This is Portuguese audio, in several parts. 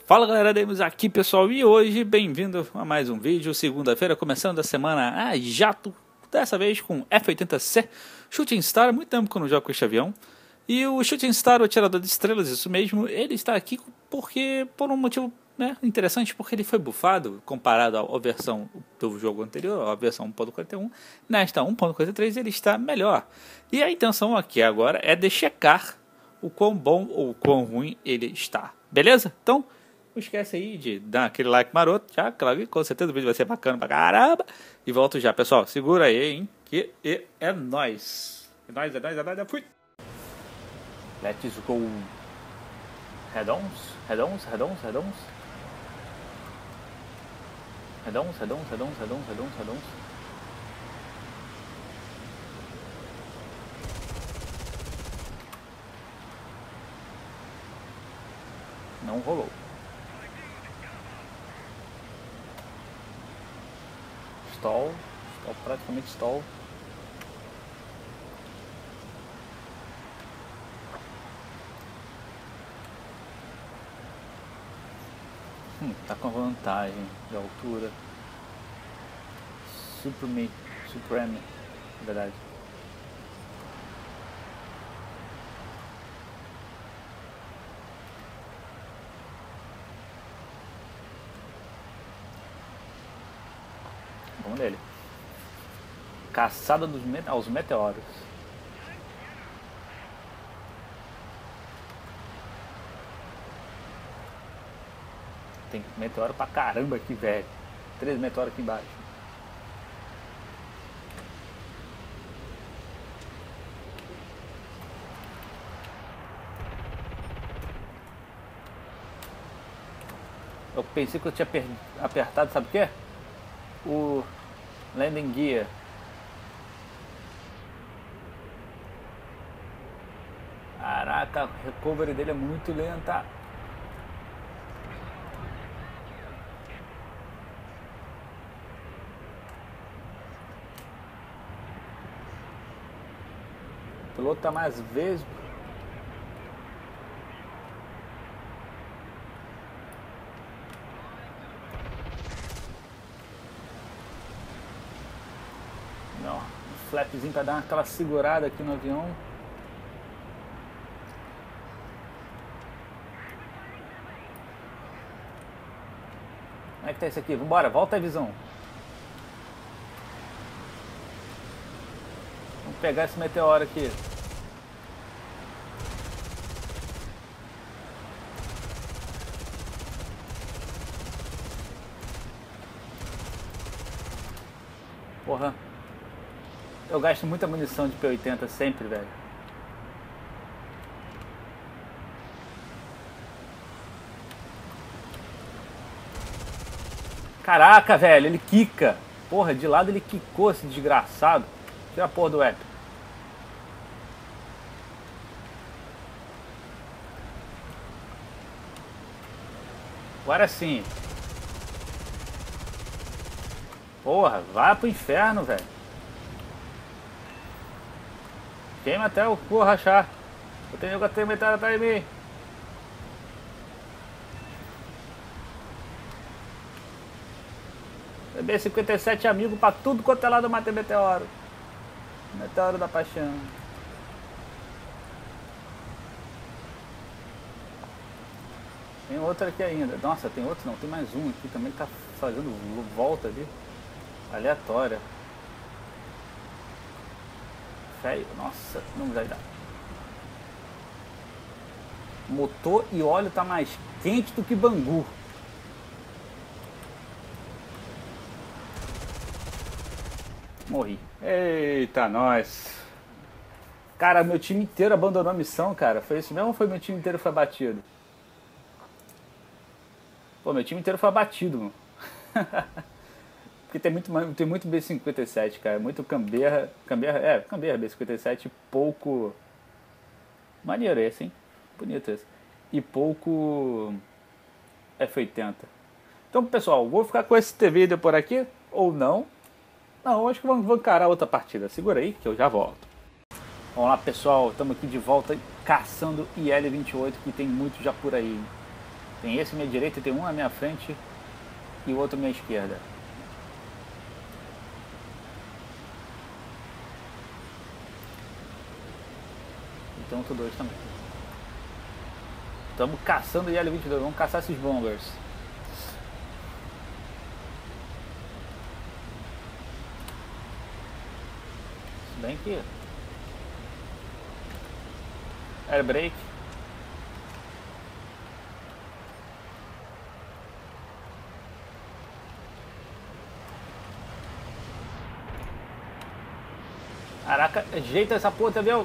Fala galera, Demos aqui pessoal, e hoje bem-vindo a mais um vídeo, segunda-feira, começando a semana a jato, dessa vez com F-80C, Shooting Star. Muito tempo que eu não jogo com este avião, e o Shooting Star, o atirador de estrelas, isso mesmo, ele está aqui por um motivo interessante, porque ele foi bufado, comparado à versão do jogo anterior, a versão 1.41, nesta 1.43 ele está melhor, e a intenção aqui agora é de checar o quão bom ou quão ruim ele está, beleza? Então, não esquece aí de dar aquele like maroto, já, claro, com certeza o vídeo vai ser bacana pra caramba. E volto já, pessoal, segura aí, hein, que é nóis. É nóis, fui. Let's go. Head-ons. Não rolou. Stall, praticamente stall. Tá com vantagem de altura. Supreme, na verdade. Vamos nele. Caçada aos meteoros. Tem meteoro pra caramba aqui, velho. 3 meteoros aqui embaixo. Eu pensei que eu tinha apertado, sabe o que? O landing gear. Caraca, a recovery dele é muito lenta. O piloto tá mais vezes. Não, um flapzinho para dar aquela segurada aqui no avião. Como é que tá isso aqui? Vambora, volta a visão. Vamos pegar esse meteoro aqui. Porra. Eu gasto muita munição de P-80 sempre, velho. Caraca, velho, ele quica. Porra, de lado ele quicou, esse desgraçado. Tira a porra do app. Agora sim. Porra, vai pro inferno, velho. Queima até o cu rachar. Eu tenho que ter metade atrás de mim. B-57 amigo pra tudo quanto é lado do Mate Meteoro. Meteoro da paixão. Tem outro aqui ainda. Nossa, tem outro não, tem mais um aqui também que tá fazendo volta ali. Aleatória. Feio. Nossa, não vai dar. Motor e óleo tá mais quente do que Bangu. Morri. Eita, nós. Cara, meu time inteiro abandonou a missão, cara. Foi isso mesmo ou foi meu time inteiro foi abatido? Pô, meu time inteiro foi abatido, mano. Porque tem muito B-57, cara. Muito Canberra B-57 pouco... Maneiro esse, hein? Bonito esse. E pouco F-80. Então, pessoal, vou ficar com esse vídeo por aqui, ou não. Não, acho que vamos encarar outra partida. Segura aí que eu já volto. Vamos lá, pessoal. Estamos aqui de volta caçando IL-28, que tem muito já por aí. Tem esse à minha direita, tem um à minha frente e o outro à minha esquerda. E tem outro dois também. Estamos caçando o IL-22, vamos caçar esses bombers. Se bem que... Air brake. Caraca, ajeita essa porra, viu?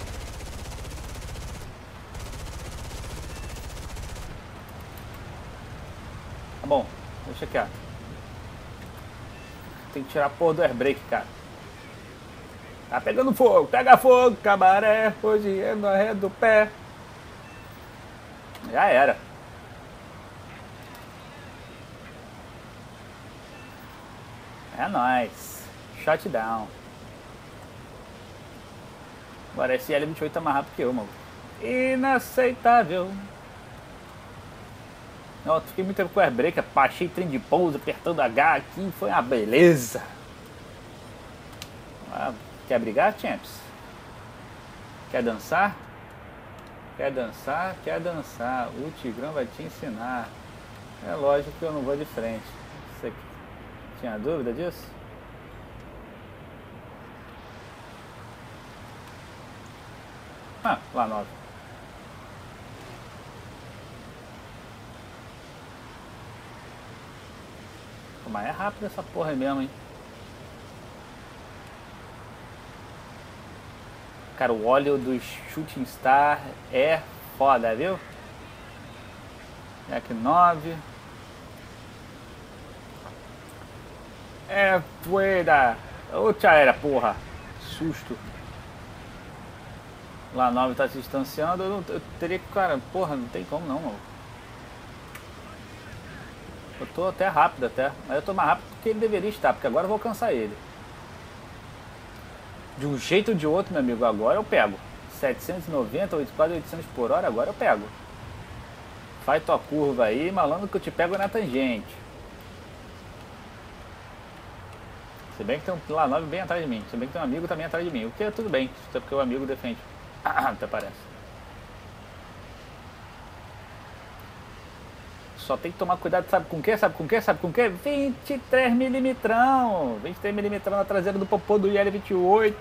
Tá bom, deixa quieto. Tem que tirar a porra do air brake, cara. Tá pegando fogo, pega fogo, cabaré. Hoje é no arredo do pé. Já era. É nóis. Shutdown. Agora esse L28 tá mais rápido que eu, mano. Inaceitável. Não, eu fiquei muito tempo com o airbreak, baixei trem de pouso, apertando H aqui, foi uma beleza. Ah, quer brigar, champs? Quer dançar? Quer dançar? Quer dançar. O Tigrão vai te ensinar. É lógico que eu não vou de frente. Você tinha dúvida disso? Ah, lá 9. Mas é rápido essa porra aí mesmo, hein? Cara, o óleo dos Shooting Star é foda, viu? Jack 9. É poeira. Ô, já era, porra. Susto. Lá 9 tá se distanciando. Eu teria que, cara, porra, não tem como não, mano. Eu tô até rápido até. Mas eu tô mais rápido do que ele deveria estar, porque agora eu vou alcançar ele. De um jeito ou de outro, meu amigo, agora eu pego. 790, quase 800 por hora, agora eu pego. Faz tua curva aí, malandro, que eu te pego na tangente. Se bem que tem um lá 9 bem atrás de mim. Se bem que tem um amigo também atrás de mim. O que é tudo bem, só porque o amigo defende. Até parece. Só tem que tomar cuidado, sabe com o que? Sabe com o que? Sabe com o que? 23mm. 23mm na traseira do popô do IL-28.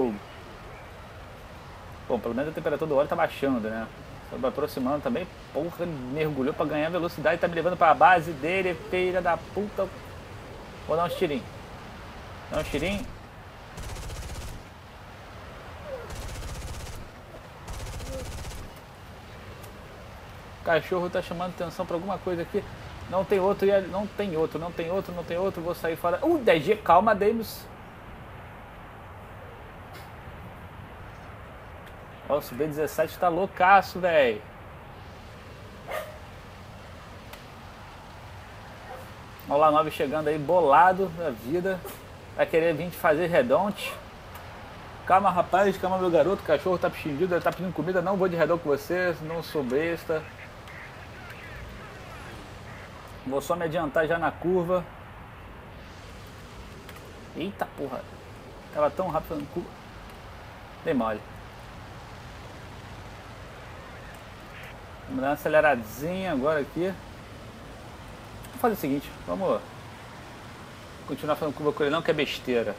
Bom, pelo menos a temperatura do óleo tá baixando, né? Só vai aproximando também. Porra, ele mergulhou pra ganhar velocidade. Tá me levando pra base dele, filha da puta. Vou dar uns tirinhos. Dá uns tirinhos. O cachorro tá chamando atenção pra alguma coisa aqui. Não tem outro, não tem outro, não tem outro, não tem outro. Vou sair fora. 10G, calma, Davis. Nossa, o B17 tá loucaço, velho. Olha lá, 9 chegando aí, bolado da vida. Vai querer vir te fazer redonte. Calma, rapaz, calma, meu garoto. O cachorro tá xingido, ele tá pedindo comida. Não vou de redão com você, não sou besta. Vou só me adiantar já na curva. Eita porra. Tava tão rápido na curva. Dei mole. Vamos dar uma aceleradinha agora aqui. Vamos fazer o seguinte, vamos continuar fazendo curva com ele não, que é besteira.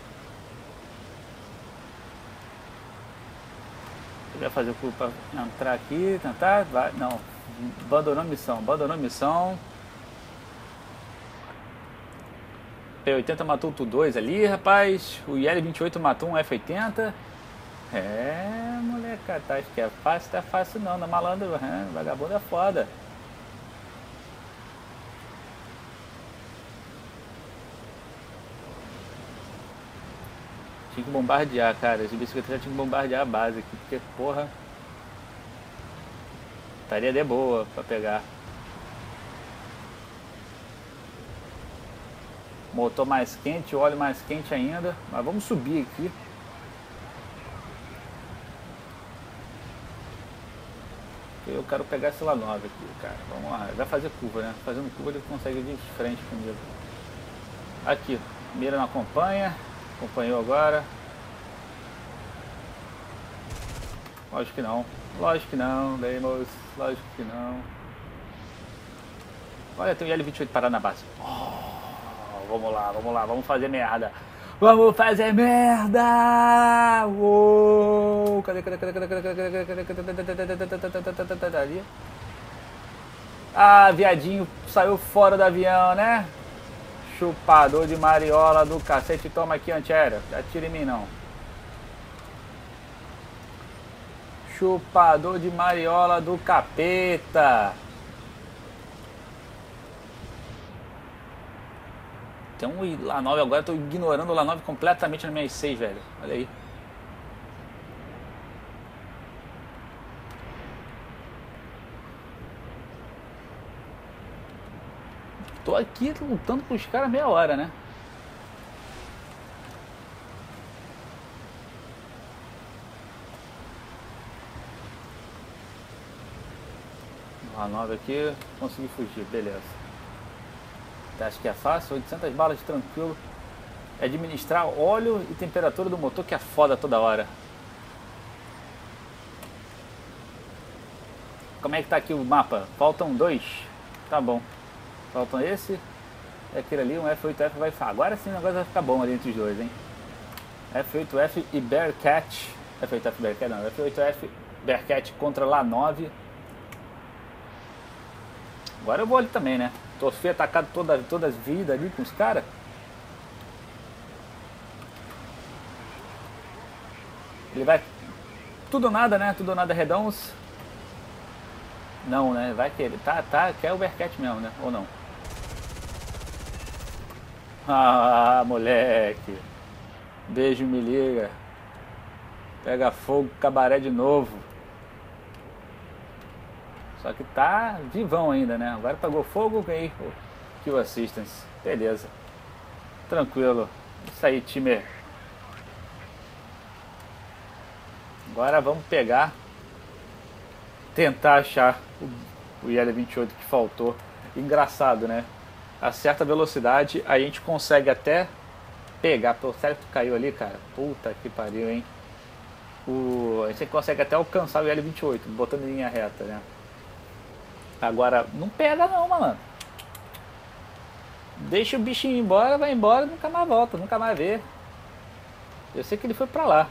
Ele vai fazer curva para entrar aqui, tentar, vai, não. Abandonou a missão. P80 matou o Tu-2 ali, rapaz. O IL-28 matou um F-80. É, moleca, tá, acho que é fácil, tá fácil não, na malandro, vagabundo é foda. Tinha que bombardear, cara, esse bicicleta já tinha que bombardear a base aqui, porque, porra, estaria de boa pra pegar. Motor mais quente, óleo mais quente ainda. Mas vamos subir aqui. Eu quero pegar esse lá 9 aqui, cara. Vamos lá. Ele vai fazer curva, né? Fazendo curva ele consegue ir de frente comigo. Aqui. Mira não acompanha. Acompanhou agora. Lógico que não. Lógico que não, Deimos. Lógico que não. Olha, tem o IL-28 parado na base. Oh, vamos lá. Vamos fazer merda. Vamos fazer merda! Uou! Cadê? Ali. Ah, viadinho saiu fora do avião, né? Chupador de mariola do cacete. Toma aqui, antiaérea. Atira em mim, não. Chupador de mariola do capeta. Tem um La9 agora, eu tô ignorando o La9 completamente na minha I6, velho. Olha aí. Tô aqui lutando com os caras meia hora, né? La9 aqui, consegui fugir, beleza. Acho que é fácil, 800 balas tranquilo. Administrar óleo e temperatura do motor que é foda toda hora. Como é que tá aqui o mapa? Faltam 2. Tá bom. Faltam esse. É aquele ali, um F8F vai... Agora sim o negócio vai ficar bom ali entre os dois, hein? F8F e Bearcat. F8F Bearcat não, F8F Bearcat contra La9. Agora eu vou ali também, né? Tô fui atacado todas as vidas ali com os caras. Ele vai... Tudo ou nada, né? Tudo ou nada redons. Não, né? Vai que ele... Tá, quer o Bearcat mesmo, né? Ou não? Ah, moleque. Beijo, me liga. Pega fogo, cabaré de novo. Só que tá vivão ainda, né? Agora pegou fogo, ganhei Kill Assistance. Beleza. Tranquilo. Isso aí, time. Agora vamos pegar. Tentar achar o IL-28 que faltou. Engraçado, né? A certa velocidade a gente consegue até pegar. Pô, sério que tu caiu ali, cara? Puta que pariu, hein? A gente consegue até alcançar o IL-28, botando em linha reta, né? Agora, não pega não, malandro. Deixa o bichinho ir embora, vai embora, nunca mais volta, nunca mais vê. Eu sei que ele foi pra lá.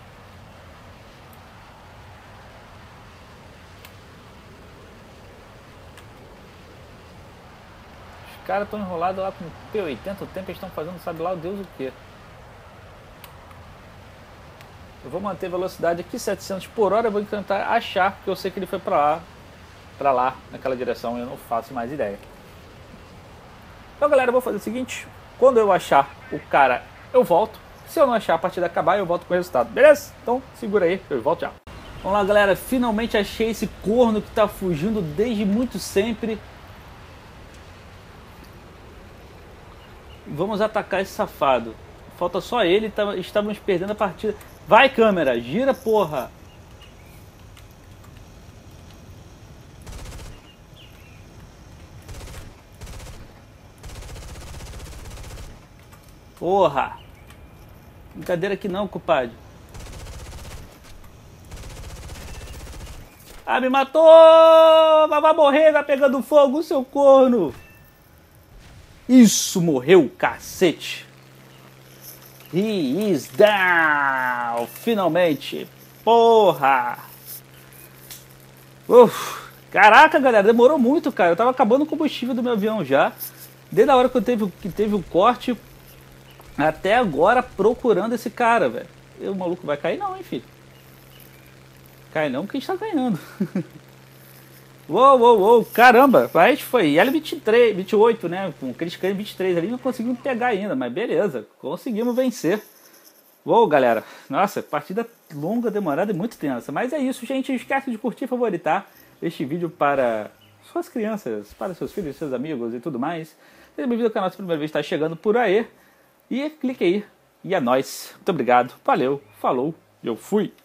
Os caras estão enrolados lá com P80, o tempo eles estão fazendo sabe lá o Deus o que. Eu vou manter a velocidade aqui 700 por hora, eu vou tentar achar, porque eu sei que ele foi pra lá, naquela direção, eu não faço mais ideia. Então galera, eu vou fazer o seguinte, quando eu achar o cara, eu volto. Se eu não achar a partida acabar, eu volto com o resultado, beleza? Então segura aí, eu volto já. Vamos lá galera, finalmente achei esse corno que tá fugindo desde muito sempre. Vamos atacar esse safado. Falta só ele, estávamos perdendo a partida. Vai câmera, gira porra. Porra! Brincadeira aqui não, compadre. Ah, me matou! Vai morrer, vai pegando fogo, seu corno! Isso, morreu, cacete! He is down! Finalmente! Porra! Caraca, galera, demorou muito, cara. Eu tava acabando o combustível do meu avião já. Desde a hora que teve o corte... Até agora procurando esse cara, velho. E o maluco vai cair não, hein, filho. Cai não, porque a gente tá ganhando. Uou, caramba. Mas foi L23, 28, né? Com aqueles caras 23 ali, não conseguimos pegar ainda. Mas beleza, conseguimos vencer. Uou, galera. Nossa, partida longa, demorada e muito tensa. Mas é isso, gente. Não esquece de curtir e favoritar este vídeo para suas crianças, para seus filhos, seus amigos e tudo mais. Seja bem-vindo ao canal, se a primeira vez está chegando por aí. E clique aí. E é nóis. Muito obrigado. Valeu. Falou. Eu fui.